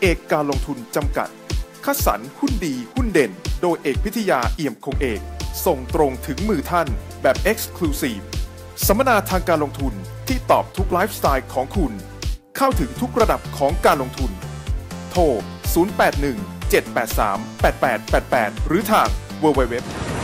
เอกการลงทุนจำกัดคัดสรรหุ้นดีหุ้นเด่นโดยเอกพิทยาเอี่ยมคงเอกส่งตรงถึงมือท่านแบบ Exclusive สัมมนาทางการลงทุนที่ตอบทุกไลฟ์สไตล์ของคุณเข้าถึงทุกระดับของการลงทุนโทร 0817838888 หรือทาง www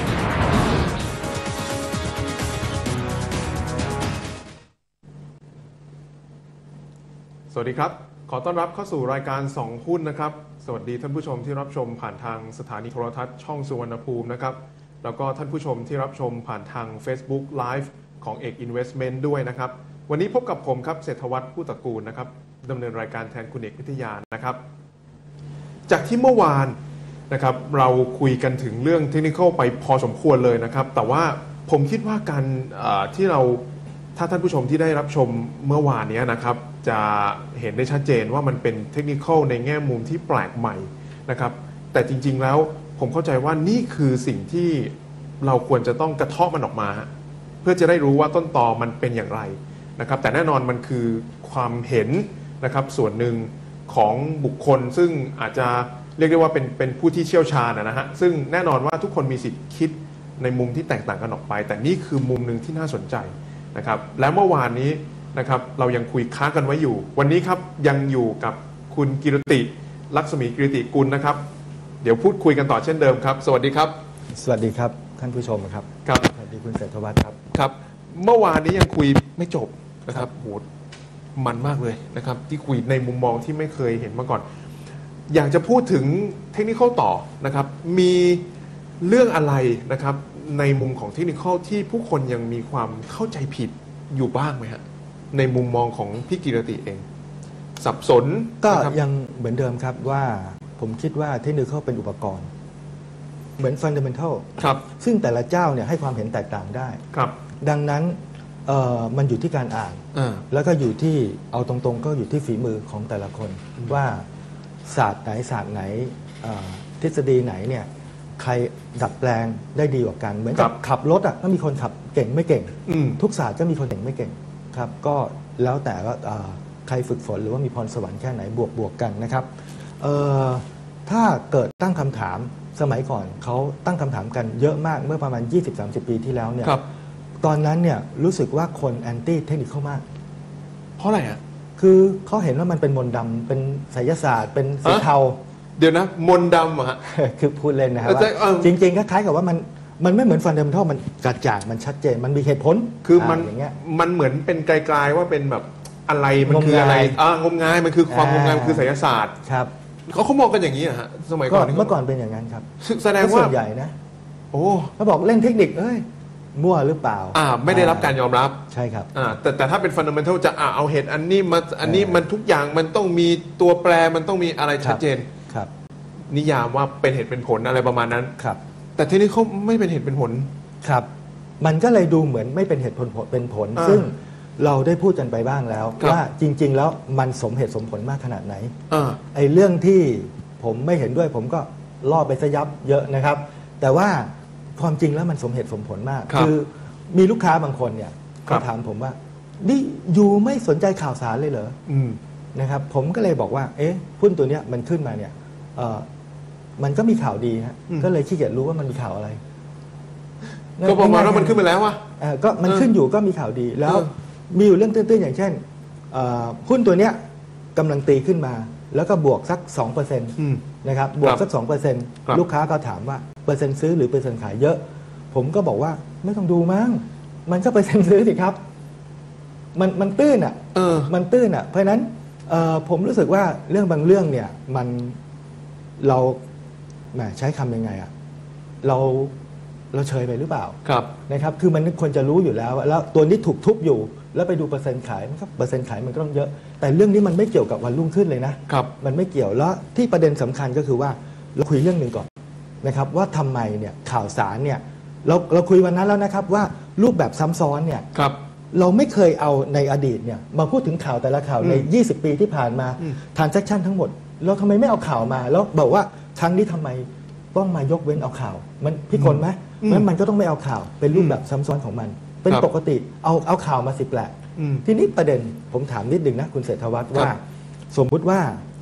สวัสดีครับขอต้อนรับเข้าสู่รายการ2หุ้นนะครับสวัสดีท่านผู้ชมที่รับชมผ่านทางสถานีโทรทัศน์ช่องสุวรรณภูมินะครับแล้วก็ท่านผู้ชมที่รับชมผ่านทาง Facebook Live ของเอก Investment ด้วยนะครับวันนี้พบกับผมครับเศรษฐวัฒน์ผู้ตระกูลนะครับดำเนินรายการแทนคุณเอกวิทยานะครับจากที่เมื่อวานนะครับเราคุยกันถึงเรื่องเทคนิคไปพอสมควรเลยนะครับแต่ว่าผมคิดว่าการที่เราถ้าท่านผู้ชมที่ได้รับชมเมื่อวานนี้นะครับจะเห็นได้ชัดเจนว่ามันเป็นเทคนิคในแง่มุมที่แปลกใหม่นะครับแต่จริงๆแล้วผมเข้าใจว่านี่คือสิ่งที่เราควรจะต้องกระเทาะมันออกมาเพื่อจะได้รู้ว่าต้นตอมันเป็นอย่างไรนะครับแต่แน่นอนมันคือความเห็นนะครับส่วนหนึ่งของบุคคลซึ่งอาจจะเรียกได้ว่าเป็นผู้ที่เชี่ยวชาญนะฮะซึ่งแน่นอนว่าทุกคนมีสิทธิ์คิดในมุมที่แตกต่างกันออกไปแต่นี่คือมุมหนึ่งที่น่าสนใจนะครับและเมื่อวานนี้นะครับเรายังคุยค้างกันไว้อยู่วันนี้ครับยังอยู่กับคุณกิรติลักษมีกิรติกุลนะครับเดี๋ยวพูดคุยกันต่อเช่นเดิมครับสวัสดีครับสวัสดีครับท่านผู้ชมครับครับสวัสดีคุณเศรษฐวัฒน์ครับครับเมื่อวานนี้ยังคุยไม่จบนะครับโหมันมากเลยนะครับที่คุยในมุมมองที่ไม่เคยเห็นมาก่อนอยากจะพูดถึงเทคนิคต่อนะครับมีเรื่องอะไรนะครับในมุมของเทคนิคที่ผู้คนยังมีความเข้าใจผิดอยู่บ้างไหมฮะในมุมมองของพี่กิรติเองสับสนก็ยังเหมือนเดิมครับว่าผมคิดว่าเทคนิคเป็นอุปกรณ์เหมือนฟันเดเมนทัลซึ่งแต่ละเจ้าเนี่ยให้ความเห็นแตกต่างได้ดังนั้นมันอยู่ที่การอ่านแล้วก็อยู่ที่เอาตรงๆก็อยู่ที่ฝีมือของแต่ละคนว่าศาสตร์ไหนทฤษฎีไหนเนี่ยใครดัดแปลงได้ดีกว่ากันเหมือนกับขับรถก็มีคนขับเก่งไม่เก่งทุกศาสตร์ก็มีคนเก่งไม่เก่งครับก็แล้วแต่ว่าใครฝึกฝนหรือว่ามีพรสวรรค์แค่ไหนบวกกันนะครับถ้าเกิดตั้งคำถามสมัยก่อนเขาตั้งคำถามกันเยอะมากเมื่อประมาณ 20-30 ปีที่แล้วเนี่ยตอนนั้นเนี่ยรู้สึกว่าคนแอนตี้เทคนิคมากเพราะอะไรอ่ะคือเขาเห็นว่ามันเป็นมนต์ดำเป็นไสยศาสตร์เป็นสีเทาเดี๋ยวนะมนต์ดำอะฮะคือพูดเล่นนะครับว่าจริงๆคล้ายๆกับว่ามันไม่เหมือนฟันเดเมนทัลมันกระจ่างมันชัดเจนมันมีเหตุผลคือมันอย่างเงี้ยมันเหมือนเป็นไกลๆว่าเป็นแบบอะไรมันคืออะไรงมงายมันคือความงมงายคือไสยศาสตร์ครับเขามองกันอย่างนี้อะฮะสมัยก่อนเมื่อก่อนเป็นอย่างนั้นครับแสดงว่าส่วนใหญ่นะโอ้เขาบอกเล่นเทคนิคมั่วหรือเปล่าไม่ได้รับการยอมรับใช่ครับแต่ถ้าเป็นฟันเดเมนทัลจะเอาเหตุอันนี้มันทุกอย่างมันต้องมีตัวแปรมันต้องมีอะไรชัดเจนครับนิยามว่าเป็นเหตุเป็นผลอะไรประมาณนั้นครับแต่ที่นี่เขาไม่เป็นเหตุเป็นผลครับมันก็เลยดูเหมือนไม่เป็นเหตุเป็นผลซึ่งเราได้พูดกันไปบ้างแล้วว่าจริงๆแล้วมันสมเหตุสมผลมากขนาดไหนไอ้เรื่องที่ผมไม่เห็นด้วยผมก็ล่อไปซะยับเยอะนะครับแต่ว่าความจริงแล้วมันสมเหตุสมผลมากคือมีลูกค้าบางคนเนี่ยเขาถามผมว่านี่อยู่ไม่สนใจข่าวสารเลยเหรอนะครับผมก็เลยบอกว่าหุ้นตัวเนี้ยมันขึ้นมาเนี่ยมันก็มีข่าวดีฮะก็เลยขี้เกียจรู้ว่ามันมีข่าวอะไรก็ประมาณว่ามันขึ้นไปแล้ววะก็มันขึ้นอยู่ก็มีข่าวดีแล้วมีอยู่เรื่องตื้นๆอย่างเช่นหุ้นตัวเนี้ยกำลังตีขึ้นมาแล้วก็บวกสัก 2% นะครับบวกสัก 2% ลูกค้าก็ถามว่าเปอร์เซ็นต์ซื้อหรือเปอร์เซ็นต์ขายเยอะผมก็บอกว่าไม่ต้องดูมั้งมันก็เปอร์เซ็นต์ซื้อสิครับมันตื้นมันตื้นเพราะฉะนั้นผมรู้สึกว่าเรื่องบางเรื่องเนี่ยมันเราใช้คำยังไงเราเฉยไปหรือเปล่านะครับคือมันควรจะรู้อยู่แล้วแล้วตัวนี้ถูกทุบอยู่แล้วไปดูเปอร์เซ็นต์ขายมันก็เปอร์เซ็นต์ขายมันก็ต้องเยอะแต่เรื่องนี้มันไม่เกี่ยวกับวันรุ่งขึ้นเลยนะมันไม่เกี่ยวแล้วที่ประเด็นสำคัญก็คือว่าเราคุยเรื่องหนึ่งก่อนนะครับว่าทำไมเนี่ยข่าวสารเนี่ยเราคุยวันนั้นแล้วนะครับว่ารูปแบบซ้ำซ้อนเนี่ยเราไม่เคยเอาในอดีตเนี่ยมาพูดถึงข่าวแต่ละข่าวใน20 ปีที่ผ่านมาtransaction ทั้งหมดเราทำไมไม่เอาข่าวมาแล้วบอกว่าครั้งนี้ทำไมต้องมายกเว้นเอาข่าวมันพิกลไหมมันก็ต้องไม่เอาข่าวเป็นรูปแบบซ้ำซ้อนของมันเป็นปกติเอาข่าวมาสิแปลกทีนี้ประเด็นผมถามนิดนึงนะคุณเศรษฐวัฒน์ว่าสมมุติว่า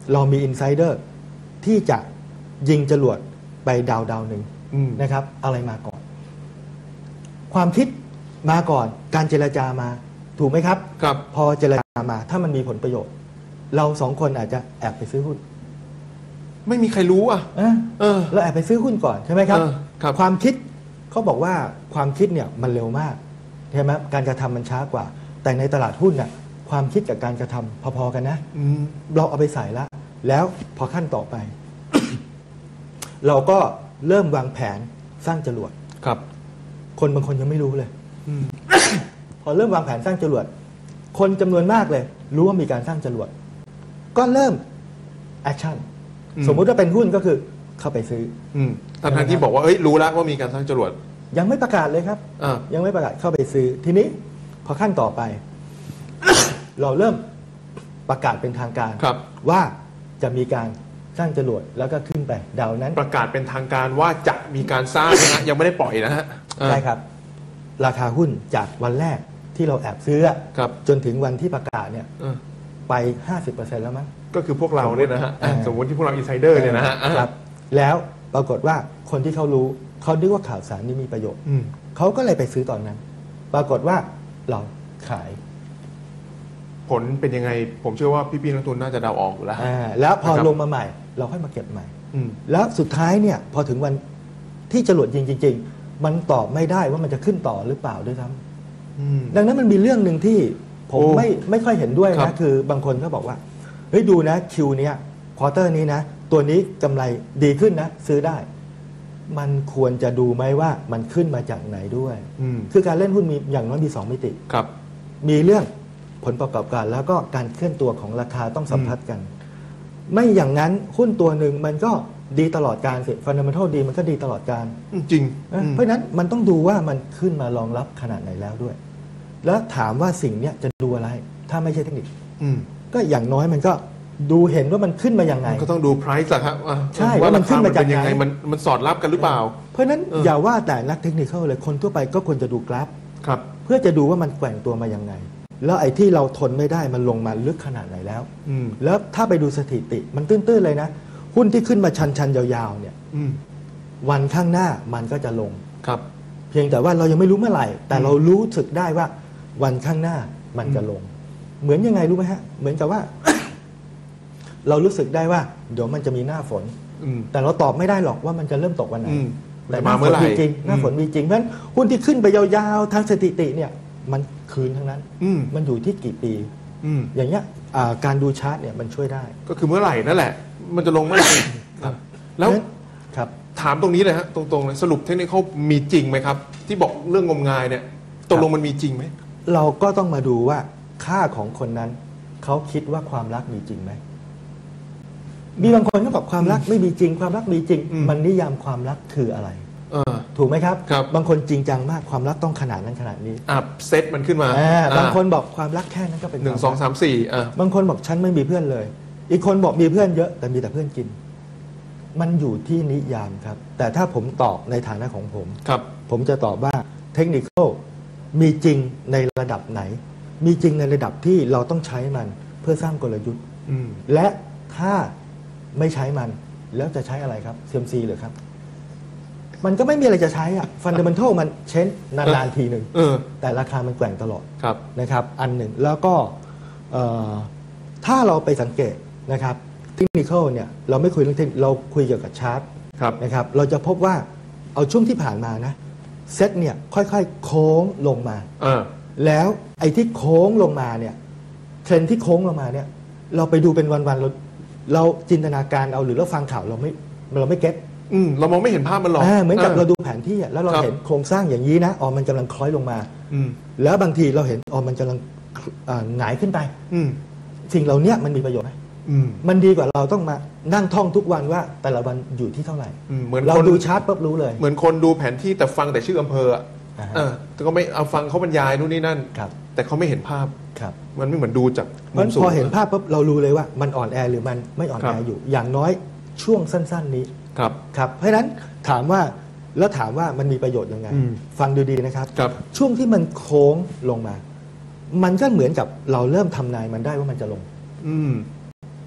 เรามีอินไซเดอร์ที่จะยิงจรวดไปดาวหนึ่งนะครับอะไรมาก่อนความคิดมาก่อนการเจรจามาถูกไหมครับครับพอเจรจามาถ้ามันมีผลประโยชน์เราสองคนอาจจะแอบไปซื้อหุ้นไม่มีใครรู้อ่ะเราแอบไปซื้อหุ้นก่อนใช่ไหมครับครับความคิดเขาบอกว่าความคิดเนี่ยมันเร็วมากใช่ไหมการกระทำมันช้ากว่าแต่ในตลาดหุ้นน่ะความคิดกับการกระทำพอๆกันนะเราเอาไปใส่แล้วพอขั้นต่อไป เราก็เริ่มวางแผนสร้างจรวดครับคนบางคนยังไม่รู้เลย พอเริ่มวางแผนสร้างจรวดคนจำนวนมากเลยรู้ว่ามีการสร้างจรวดก็เริ่มแอคชั่นสมมุติว่าเป็นหุ้นก็คือเข้าไปซื้อทั้งที่บอกว่ารู้แล้วว่ามีการสร้างจรวดยังไม่ประกาศเลยครับยังไม่ประกาศเข้าไปซื้อทีนี้พอขั้นต่อไป เราเริ่มประกาศเป็นทางการว่าจะมีการสร้างจรวดแล้วก็ขึ้นไปดาวนั้นประกาศเป็นทางการว่าจะมีการสร้างนะยังไม่ได้ปล่อยนะฮะใช่ครับราคาหุ้นจากวันแรกที่เราแอบซื้อจนถึงวันที่ประกาศเนี่ยไป 50% แล้วมั้งก็คือพวกเราเนี่ยนะฮะสมมติที่พวกเราอินไซเดอร์เนี่ยนะฮะครับแล้วปรากฏว่าคนที่เขารู้เขาคิดว่าข่าวสารนี้มีประโยชน์เขาก็เลยไปซื้อตอนนั้นปรากฏว่าเราขายผลเป็นยังไงผมเชื่อว่าพี่ๆนักทุนน่าจะเดาออกอยู่แล้วแล้วพอลงมาใหม่เราค่อยมาเก็บใหม่แล้วสุดท้ายเนี่ยพอถึงวันที่จรวดยิงจริงๆมันตอบไม่ได้ว่ามันจะขึ้นต่อหรือเปล่าด้วยซ้ำดังนั้นมันมีเรื่องหนึ่งที่ผมไม่ค่อยเห็นด้วยนะคือบางคนก็บอกว่าเฮ้ยดูนะคิวเนี้ยควอเตอร์นี้นะตัวนี้กำไรดีขึ้นนะซื้อได้มันควรจะดูไหมว่ามันขึ้นมาจากไหนด้วยคือการเล่นหุ้นมีอย่างน้อยมี2 มิติครับมีเรื่องผลประกอบการแล้วก็การเคลื่อนตัวของราคาต้องสัมพันธ์กันไม่อย่างนั้นหุ้นตัวหนึ่งมันก็ดีตลอดการสิฟันดัมเมนทัลดีมันก็ดีตลอดการจริงเพราะฉะนั้นมันต้องดูว่ามันขึ้นมารองรับขนาดไหนแล้วด้วยแล้วถามว่าสิ่งนี้จะดูอะไรถ้าไม่ใช่เทคนิคก็อย่างน้อยมันก็ดูเห็นว่ามันขึ้นมาอย่างไงก็ต้องดู price อะครับใช่ว่ามันขึ้นมาจากยังไงมันสอดรับกันหรือเปล่าเพราะฉะนั้นอย่าว่าแต่นักเทคนิคเลยคนทั่วไปก็ควรจะดูกราฟครับเพื่อจะดูว่ามันแกว่งตัวมายังไงแล้วไอ้ที่เราทนไม่ได้มันลงมาลึกขนาดไหนแล้วแล้วถ้าไปดูสถิติมันตื้นๆเลยนะหุ้นที่ขึ้นมาชันๆยาวๆเนี่ยวันข้างหน้ามันก็จะลงครับเพียงแต่ว่าเรายังไม่รู้เมื่อไหร่แต่เรารู้สึกได้ว่าวันข้างหน้ามันจะลงเหมือนยังไงรู้ไหมฮะเหมือนกับว่า เรารู้สึกได้ว่าเดี๋ยวมันจะมีหน้าฝนแต่เราตอบไม่ได้หรอกว่ามันจะเริ่มตกวันไหนแต่หน้าฝนมีจริงหน้าฝนมีจริงเพราะฉะนั้นหุ้นที่ขึ้นไปยาวๆทางสถิติเนี่ยมันคืนทั้งนั้นมันอยู่ที่กี่ปีอย่างเงี้ยการดูชาร์ตเนี่ยมันช่วยได้ก็คือเมื่อไหร่นั่นแหละมันจะลงเมื่อไหร่แล้วครับถามตรงนี้เลยฮะตรงๆเลยสรุปเทคนิคเขามีจริงไหมครับที่บอกเรื่องงมงายเนี่ยตกลงมันมีจริงไหมเราก็ต้องมาดูว่าค่าของคนนั้นเขาคิดว่าความรักมีจริงไหมมีบางคนก็บอกความรักไม่มีจริงความรักมีจริงมันนิยามความรักคืออะไรถูกไหมครับบางคนจริงจังมากความรักต้องขนาดนั้นขนาดนี้เซตมันขึ้นมาบางคนบอกความรักแค่นั้นก็เป็น 1 2 3 4 บางคนบอกฉันไม่มีเพื่อนเลยอีกคนบอกมีเพื่อนเยอะแต่มีแต่เพื่อนกินมันอยู่ที่นิยามครับแต่ถ้าผมตอบในฐานะของผมจะตอบว่าเทคนิคมีจริงในระดับไหนมีจริงในระดับที่เราต้องใช้มันเพื่อสร้างกลยุทธ์และถ้าไม่ใช้มันแล้วจะใช้อะไรครับ CMC หรือครับมันก็ไม่มีอะไรจะใช้อ่ะฟันเดเมนทัลมันเช่นนานๆทีหนึ่งแต่ราคามันแกว่งตลอดนะครับอันหนึ่งแล้วก็ถ้าเราไปสังเกตนะครับเทคนิคเนี่ยเราไม่คุยเรื่องเทคนิคเราคุยเกี่ยวกับชาร์ตนะครับเราจะพบว่าเอาช่วงที่ผ่านมานะเซตเนี่ยค่อยๆโค้งลงมาแล้วไอ้ที่โค้งลงมาเนี่ยเทรนที่โค้งลงมาเนี่ยเราไปดูเป็นวันๆเราจินตนาการเอาหรือเราฟังข่าวเราไม่เก็ตเรามองไม่เห็นภาพมันหรอกเหมือนกับเราดูแผนที่แล้วเราเห็นโครงสร้างอย่างนี้นะมันกำลังคล้อยลงมาแล้วบางทีเราเห็นมันกำลังหงายขึ้นไปสิ่งเหล่านี้มันมีประโยชน์ไหมมันดีกว่าเราต้องมานั่งท่องทุกวันว่าแต่ละวันอยู่ที่เท่าไหร่เราดูชาร์ตปุ๊บรู้เลยเหมือนคนดูแผนที่แต่ฟังแต่ชื่ออำเภอแต่ก็ไม่เอาฟังเขาบรรยายนู่นนี่นั่นแต่เขาไม่เห็นภาพมันไม่เหมือนดูจากมันพอเห็นภาพปุ๊บเรารู้เลยว่ามันอ่อนแอหรือมันไม่อ่อนแออยู่อย่างน้อยช่วงสั้นๆนี้ครับเพราะฉะนั้นถามว่ามันมีประโยชน์ยังไงฟังดูดีนะครับช่วงที่มันโค้งลงมามันก็เหมือนกับเราเริ่มทำนายมันได้ว่ามันจะลง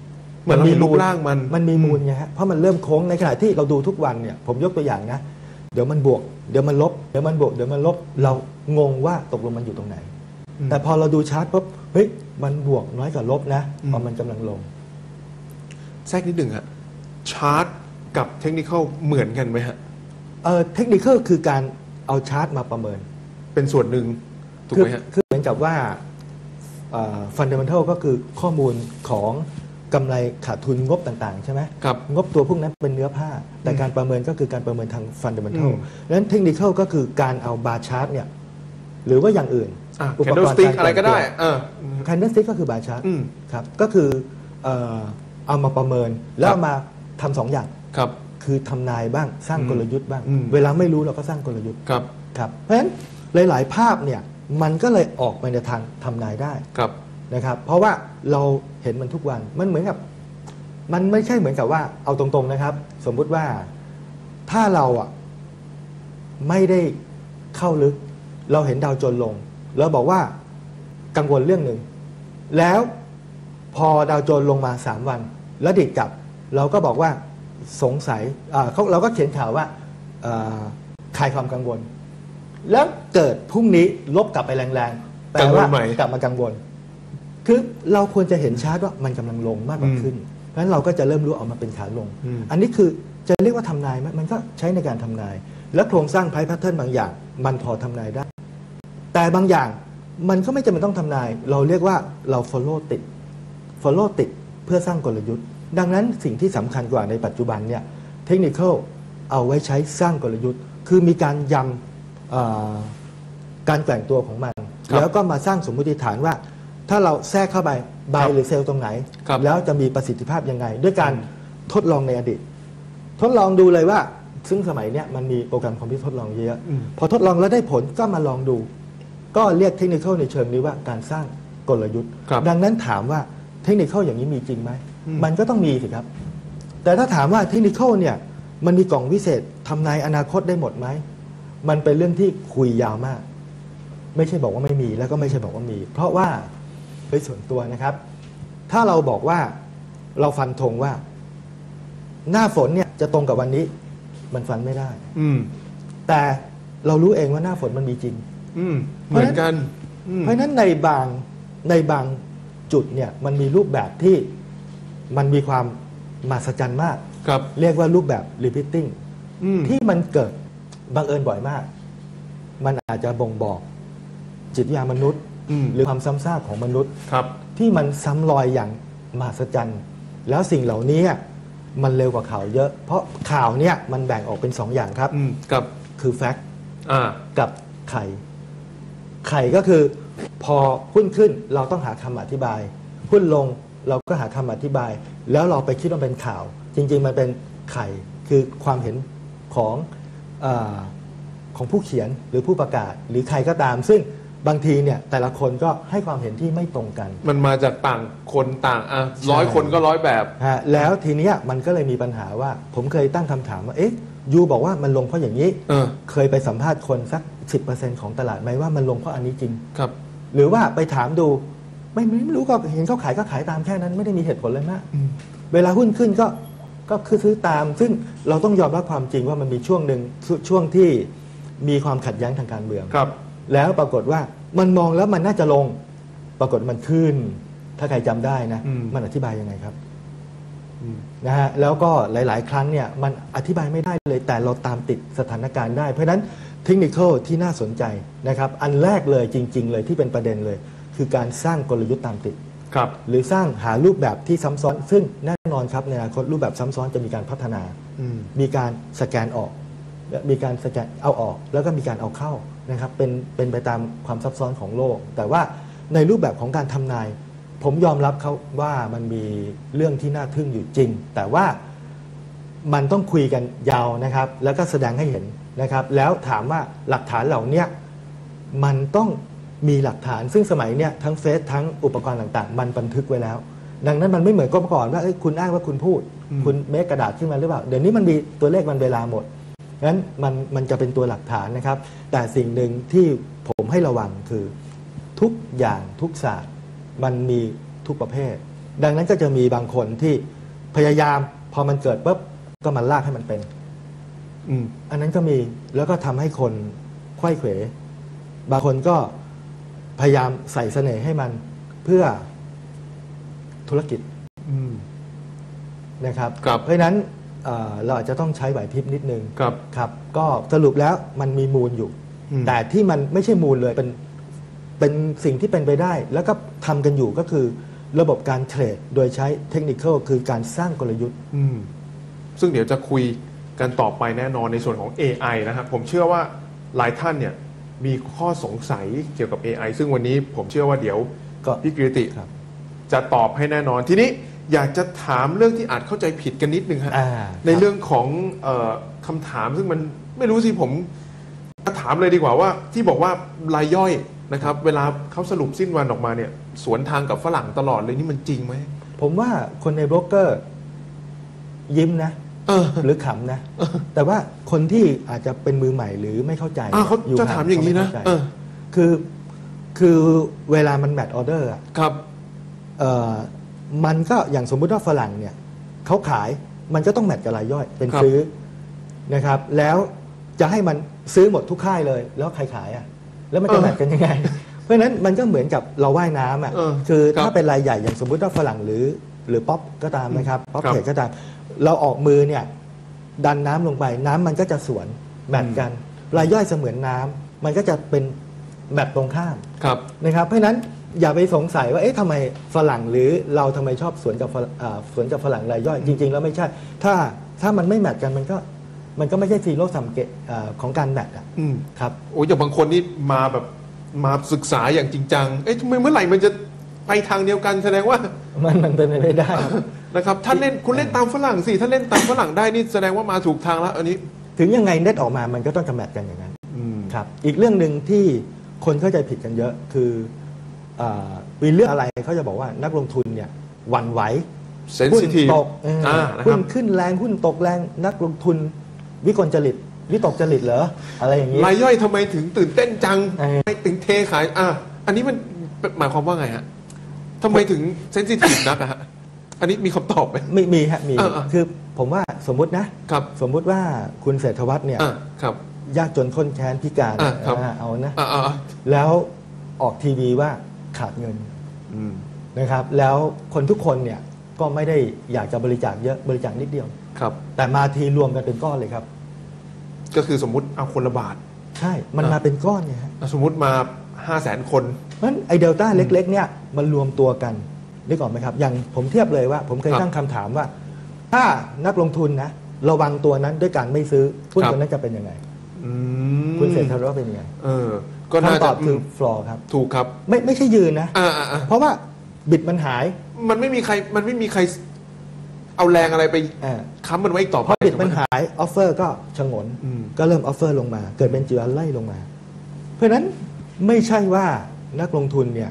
มันมีรูปร่างมันมีมูลไงฮะเพราะมันเริ่มโค้งในขณะที่เราดูทุกวันเนี่ยผมยกตัวอย่างนะเดี๋ยวมันบวกเดี๋ยวมันลบเดี๋ยวมันบวกเดี๋ยวมันลบเรางงว่าตกลงมันอยู่ตรงไหนแต่พอเราดูชาร์ตปุ๊บเฮ้ยมันบวกน้อยกว่าลบนะพอมันกำลังลงแทรกนิดหนึ่งฮะชาร์ตกับเทคนิคเหมือนกันไหมฮะเทคนิคคือการเอาชาร์ตมาประเมินเป็นส่วนหนึ่งถูกไหมฮะคือเหมือนกับว่าฟันเดเมนทัลก็คือข้อมูลของกำไรขาดทุนงบต่างๆใช่ไหมครับงบตัวพวกนั้นเป็นเนื้อผ้าแต่การประเมินก็คือการประเมินทางฟันเดเมนทัลดังนั้นเทคนิคก็คือการเอาบาร์ชาร์ตเนี่ยหรือว่าอย่างอื่นอุปกรณ์การอะไรก็ได้แคนเดลสติ๊กก็คือบาร์ชาร์ตครับก็คือเอามาประเมินแล้วมาทำสองอย่างคือทำนายบ้างสร้างกลยุทธ์บ้างเวลาไม่รู้เราก็สร้างกลยุทธ์ครับเพราะฉะนั้นหลายๆภาพเนี่ยมันก็เลยออกไปในทางทำนายได้นะครับเพราะว่าเราเห็นมันทุกวันมันเหมือนกับมันไม่ใช่เหมือนกับว่าเอาตรงๆนะครับสมมุติว่าถ้าเราไม่ได้เข้าลึกเราเห็นดาวโจนส์ลงแล้วบอกว่ากังวลเรื่องหนึ่งแล้วพอดาวโจนส์ลงมา3 วันแล้วดิดกลับเราก็บอกว่าสงสัยเราก็เขียนข่าวว่าคลายความกังวลแล้วเกิดพรุ่งนี้ลบกลับไปแรงๆแต่ว่ากลับมากังวลคือเราควรจะเห็นชาร์ตว่ามันกำลังลงมากกว่าขึ้นเพราะฉะนั้นเราก็จะเริ่มรู้ออกมาเป็นขาลงอันนี้คือจะเรียกว่าทำนายไหมมันก็ใช้ในการทำนายและโครงสร้างไพ่แพทเทิร์นบางอย่างมันพอทำนายได้แต่บางอย่างมันก็ไม่จำเป็นต้องทำนายเราเรียกว่าเรา follow ติดเพื่อสร้างกลยุทธ์ดังนั้นสิ่งที่สำคัญกว่าในปัจจุบันเนี่ยเทคนิคเอาไว้ใช้สร้างกลยุทธ์คือมีการยำการแกว่งตัวของมันแล้วก็มาสร้างสมมติฐานว่าถ้าเราแทรกเข้าไปบายหรือเซลล์ตรงไหนแล้วจะมีประสิทธิภาพยังไงด้วยการทดลองในอดีตทดลองดูเลยว่าซึ่งสมัยนี้มันมีโปรแกรมคอมพิวเตอร์ทดลองเยอะพอทดลองแล้วได้ผลก็มาลองดูก็เรียกเทคนิคในเชิงนี้ว่าการสร้างกลยุทธ์ดังนั้นถามว่าเทคนิคอย่างนี้มีจริงไหมมันก็ต้องมีสิครับแต่ถ้าถามว่าเทคนิคเนี่ยมันมีกล่องวิเศษทำนายอนาคตได้หมดไหมมันเป็นเรื่องที่คุยยาวมากไม่ใช่บอกว่าไม่มีแล้วก็ไม่ใช่บอกว่ามีเพราะว่าโดยส่วนตัวนะครับถ้าเราบอกว่าเราฟันธงว่าหน้าฝนเนี่ยจะตรงกับวันนี้มันฟันไม่ได้แต่เรารู้เองว่าหน้าฝนมันมีจริงเหมือนกันเพราะฉะนั้นในบางจุดเนี่ยมันมีรูปแบบที่มันมีความมหัศจรรย์มากเรียกว่ารูปแบบ repeating ที่มันเกิดบังเอิญบ่อยมากมันอาจจะบ่งบอกจิตวิทยามนุษย์หรือความซ้ำซากของมนุษย์ที่มันซ้ำรอยอย่างมหัศจรรย์แล้วสิ่งเหล่านี้มันเร็วกว่าข่าวเยอะเพราะข่าวเนี่ยมันแบ่งออกเป็น2 อย่างครับคือแฟกต์กับไข่ก็คือพอหุ้นขึ้นเราต้องหาคำอธิบายหุ้นลงเราก็หาคำอธิบายแล้วเราไปคิดว่าเป็นข่าวจริงๆมันเป็นไข่คือความเห็นของผู้เขียนหรือผู้ประกาศหรือใครก็ตามซึ่งบางทีเนี่ยแต่ละคนก็ให้ความเห็นที่ไม่ตรงกันมันมาจากต่างคนต่าง100 คนก็100 แบบแล้วทีเนี้ยมันก็เลยมีปัญหาว่าผมเคยตั้งคำถามว่ายูบอกว่ามันลงเพราะอย่างนี้เคยไปสัมภาษณ์คนสัก 10% ของตลาดไหมว่ามันลงเพราะอันนี้จริงครับหรือว่าไปถามดูไม่รู้ก็เห็นเขาขายก็ขายตามแค่นั้นไม่ได้มีเหตุผลเลยมากเวลาหุ้นขึ้นก็คือซื้อตามซึ่งเราต้องยอมรับความจริงว่ามันมีช่วงหนึ่งช่วงที่มีความขัดแย้งทางการเมืองแล้วปรากฏว่ามันมองแล้วมันน่าจะลงปรากฏมันขึ้นถ้าใครจำได้นะมันอธิบายยังไงครับนะฮะแล้วก็หลายๆครั้งเนี่ยมันอธิบายไม่ได้เลยแต่เราตามติดสถานการณ์ได้เพราะฉะนั้นเทคนิคที่น่าสนใจนะครับอันแรกเลยจริงๆเลยที่เป็นประเด็นเลยคือการสร้างกลยุทธ์ตามติดหรือสร้างหารูปแบบที่ซ้ำซ้อนซึ่งแน่นอนครับในอนาคตรูปแบบซ้ำซ้อนจะมีการพัฒนามีการสแกนออกมีการสแกนเอาออกแล้วก็มีการเอาเข้านะครับเป็นไปตามความซับซ้อนของโลกแต่ว่าในรูปแบบของการทำนายผมยอมรับเขาว่ามันมีเรื่องที่น่าทึ่งอยู่จริงแต่ว่ามันต้องคุยกันยาวนะครับแล้วก็แสดงให้เห็นนะครับแล้วถามว่าหลักฐานเหล่านี้มันต้องมีหลักฐานซึ่งสมัยเนี้ยทั้งเฟซทั้งอุปกรณ์ต่างๆมันบันทึกไว้แล้วดังนั้นมันไม่เหมือนก่อนว่าคุณอ้างว่าคุณพูดคุณเมคกระดาษขึ้นมาหรือเปล่าเดี๋ยวนี้มันมีตัวเลขวันเวลาหมดงั้นมันจะเป็นตัวหลักฐานนะครับแต่สิ่งหนึ่งที่ผมให้ระวังคือทุกอย่างทุกศาสตร์มันมีทุกประเภทดังนั้นก็จะมีบางคนที่พยายามพอมันเกิดปุ๊บก็มันลากให้มันเป็นอันนั้นก็มีแล้วก็ทำให้คนไขว้เขวบางคนก็พยายามใส่เสน่ห์ให้มันเพื่อธุรกิจนะครับเพราะฉะนั้นเราอาจจะต้องใช้ไหวพริบนิดนึงครับก็สรุปแล้วมันมีมูลอยู่แต่ที่มันไม่ใช่มูลเลยเป็นสิ่งที่เป็นไปได้แล้วก็ทำกันอยู่ก็คือระบบการเทรดโดยใช้เทคนิคคือการสร้างกลยุทธ์ซึ่งเดี๋ยวจะคุยกันต่อไปแน่นอนในส่วนของ AI นะครับผมเชื่อว่าหลายท่านเนี่ยมีข้อสงสัยเกี่ยวกับ AI ซึ่งวันนี้ผมเชื่อว่าเดี๋ยวพี่กฤติจะตอบให้แน่นอนทีนี้อยากจะถามเรื่องที่อาจเข้าใจผิดกันนิดนึงฮะในเรื่องของคำถามซึ่งมันไม่รู้สิผมถามเลยดีกว่าว่าที่บอกว่ารายย่อยนะครับเวลาเขาสรุปสิ้นวันออกมาเนี่ยสวนทางกับฝรั่งตลอดเลยนี่มันจริงไหมผมว่าคนในโบรกเกอร์ยิ้มนะหรือขำนะแต่ว่าคนที่อาจจะเป็นมือใหม่หรือไม่เข้าใจเขาจะถามอย่างนี้นะคือเวลามันแมทออเดอร์ครับมันก็อย่างสมมุติว่าฝรั่งเนี่ยเขาขายมันก็ต้องแมทกับรายย่อยเป็นซื้อนะครับแล้วจะให้มันซื้อหมดทุกค่ายเลยแล้วใครขายแล้วมันจะแมทกันยังไงเพราะฉะนั้นมันก็เหมือนกับเราว่ายน้ำคือถ้าเป็นรายใหญ่อย่างสมมุติว่าฝรั่งหรือป๊อปก็ตามนะครับป๊อปเทรดก็ตามเราออกมือเนี่ยดันน้ำลงไปน้ำมันก็จะสวนแมทกันรายย่อยเสมือนน้ำมันก็จะเป็นแมทตรงข้ามนะครับเพราะฉะนั้นอย่าไปสงสัยว่าเอ๊ะทำไมฝรั่งหรือเราทำไมชอบสวนกับฝรั่งรายย่อยจริงๆแล้วไม่ใช่ถ้ามันไม่แมทกันมันก็ไม่ใช่ซีโร่ซัมเกตของการแมทครับโอ้ยอย่างบางคนนี่มาศึกษาอย่างจริงจังเอ๊ะทำไมเมื่อไหร่มันจะไปทางเดียวกันแสดงว่ามันเป็นไปไม่ได้นะครับท่านคุณเล่นตามฝรั่งสิถ้าเล่นตามฝรั่งได้นี่แสดงว่ามาถูกทางแล้วอันนี้ถึงยังไงเน็ตออกมามันก็ต้องแมทกันอย่างนั้นครับอีกเรื่องหนึ่งที่คนเข้าใจผิดกันเยอะคือมีเรื่องอะไรเขาจะบอกว่านักลงทุนเนี่ยหวั่นไหวหุ้นตกหุ้นขึ้นแรงหุ้นตกแรงนักลงทุนวิกลจริตวิตกจริตเหรออะไรอย่างนี้รายย่อยทำไมถึงตื่นเต้นจังไม่ถึงเทขายอันนี้มันหมายความว่าไงฮะทำไมถึงเซนซิทีฟนักฮะอันนี้มีคำตอบไหมมีฮะมีคือผมว่าสมมุตินะครับสมมุติว่าคุณเศรษฐวัฒน์เนี่ยยากจนข้นแค้นพิการเอานะแล้วออกทีวีว่าขาดเงินนะครับแล้วคนทุกคนเนี่ยก็ไม่ได้อยากจะบริจาคเยอะบริจาคนิดเดียวแต่มาทีรวมกันเป็นก้อนเลยครับก็คือสมมุติเอาคนละบาทใช่มันมาเป็นก้อนเนี่ยฮะสมมุติมา500,000 คนเพราะฉะนั้นไอเดลต้าเล็กๆเนี่ยมันรวมตัวกันนึกออกไหมครับอย่างผมเทียบเลยว่าผมเคยตั้งคำถามว่าถ้านักลงทุนนะระวังตัวนั้นด้วยการไม่ซื้อหุ้นตัวนั้นจะเป็นยังไงคุณเศรษฐวัฒน์เป็นยังไงคำตอบคือฟลอร์ครับถูกครับไม่ใช่ยืนนะเพราะว่าบิดมันหายมันไม่มีใครเอาแรงอะไรไปค้ำมันไว้อีกต่อไปพอบิดมันหายออฟเฟอร์ก็ชงนก็เริ่มออฟเฟอร์ลงมาเกิดเป็นจีรันไล่ลงมาเพราะฉะนั้นไม่ใช่ว่านักลงทุนเนี่ย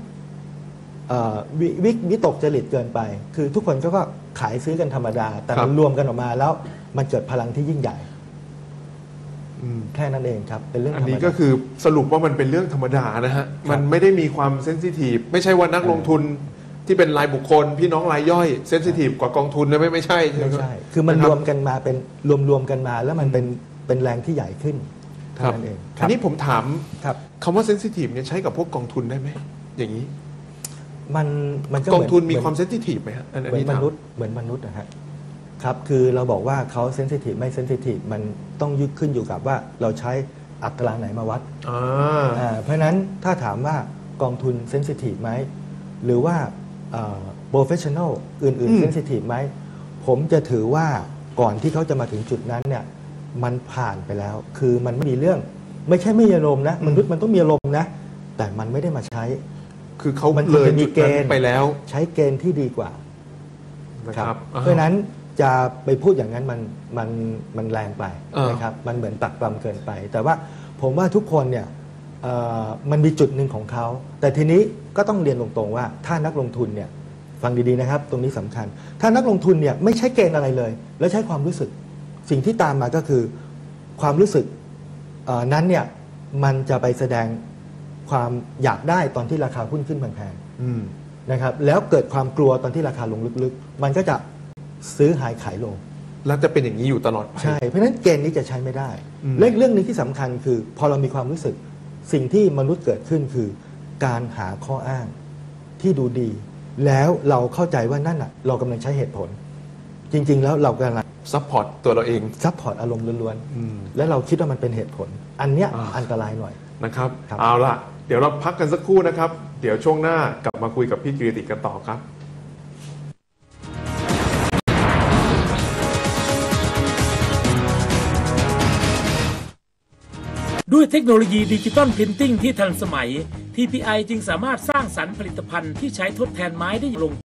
วิตกจริตเกินไปคือทุกคนก็ขายซื้อกันธรรมดาแต่มันรวมกันออกมาแล้วมันเกิดพลังที่ยิ่งใหญ่แค่นั้นเองครับเป็นเรื่องธรรมดาอันนี้ก็คือสรุปว่ามันเป็นเรื่องธรรมดานะฮะมันไม่ได้มีความเซนซิทีฟไม่ใช่ว่านักลงทุนที่เป็นรายบุคคลพี่น้องรายย่อยเซนซิทีฟกว่ากองทุนนะไม่ใช่คือมันรวมกันมาเป็นรวมกันมาแล้วมันเป็นแรงที่ใหญ่ขึ้นเท่านั้นเองอันนี้ผมถามคำว่าเซนซิทีฟเนี่ยใช้กับพวกกองทุนได้ไหมอย่างนี้มันก็กองทุนมีความเซนซิทีฟไหมฮะเหมือนมนุษย์นะฮะครับคือเราบอกว่าเขาเซนซิทีฟไม่เซนซิทีฟมันต้องยึดขึ้นอยู่กับว่าเราใช้อัตราไหนมาวัดเพราะฉะนั้นถ้าถามว่ากองทุนเซนซิทีฟไหมหรือว่าโปรเฟชชั่นอลอื่นๆเซนซิทีฟไหมผมจะถือว่าก่อนที่เขาจะมาถึงจุดนั้นเนี่ยมันผ่านไปแล้วคือมันไม่มีเรื่องไม่ใช่ไม่มีอารมณ์นะมนุษย์มันต้องมีอารมณ์นะแต่มันไม่ได้มาใช้คือเขาเลยจุดนั้นไปแล้วใช้เกณฑ์ที่ดีกว่านะครับเพราะฉะนั้นจะไปพูดอย่างนั้นมันแรงไปนะครับมันเหมือนตักตำเกินไปแต่ว่าผมว่าทุกคนเนี่ยมันมีจุดหนึ่งของเขาแต่ทีนี้ก็ต้องเรียนตรงๆว่าถ้านักลงทุนเนี่ยฟังดีๆนะครับตรงนี้สำคัญถ้านักลงทุนเนี่ยไม่ใช้เกณฑ์อะไรเลยแล้วใช้ความรู้สึกสิ่งที่ตามมาก็คือความรู้สึกนั้นเนี่ยมันจะไปแสดงความอยากได้ตอนที่ราคาหุ้นขึ้นแพงๆนะครับแล้วเกิดความกลัวตอนที่ราคาลงลึกๆมันก็จะซื้อหายขายโลแล้วจะเป็นอย่างนี้อยู่ตลอดไปใช่ เพราะฉะนั้นเกณฑ์นี้จะใช้ไม่ได้อืมและอีกเรื่องหนึงที่สำคัญคือพอเรามีความรู้สึกสิ่งที่มนุษย์เกิดขึ้นคือ การหาข้ออ้างที่ดูดี แล้วเราเข้าใจว่านั่นอ่ะเรากำลังใช้เหตุผล จริง ๆ แล้วเรากำลังซัพพอร์ตตัวเราเองซัพพอร์ตอารมณ์ล้วนอืมๆและเราคิดว่ามันเป็นเหตุผล อันเนี้ยอ่าอันตรายหน่อยนะครับครับเอาล่ะ เดี๋ยวเราพักกันสักครู่นะครับ เดี๋ยวช่วงหน้ากลับมาคุยกับพี่กิรติกันต่อครับด้วยเทคโนโลยีดิจิตอลพรินติ้งที่ทันสมัย TPI จึงสามารถสร้างสรรค์ผลิตภัณฑ์ที่ใช้ทดแทนไม้ได้อย่างลง